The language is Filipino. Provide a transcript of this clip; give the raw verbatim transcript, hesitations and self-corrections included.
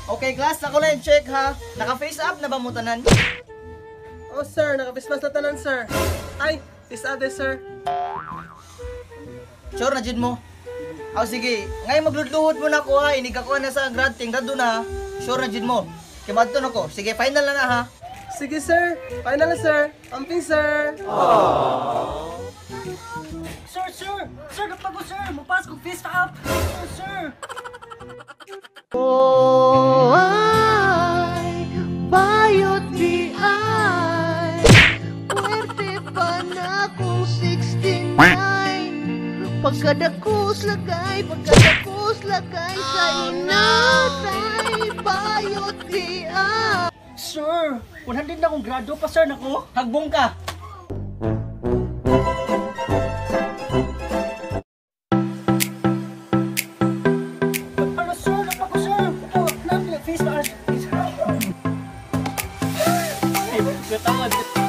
Okay, class, ako lang check ha. Naka-face up na ba mo tanan? Oh sir, naka-face mask na tanan sir. Ay, face ate sir. Sure na jud mo. Aw sige, ngay magludluhod mo na ko ha. Inig ako na sa granting dadto na. Sure na jud mo. Kay madto na ko. Sige, final na na ha. Sige sir, final na sir. Amping sir. Sir, sir! Sir, napagod sir! Magpas kong face up! Sir, sir! Oh, ay, bayot di ay, puwerte pa na kung sixty-nine. Pagkadakos lagay, pagkadakos lagay sa inatay, bayot di ay. Sir! one hundred na akong grado pa sir nako! Hagbong ka. Ano sir? Napagod sir! Ito, napagod face up! Ay, katawad.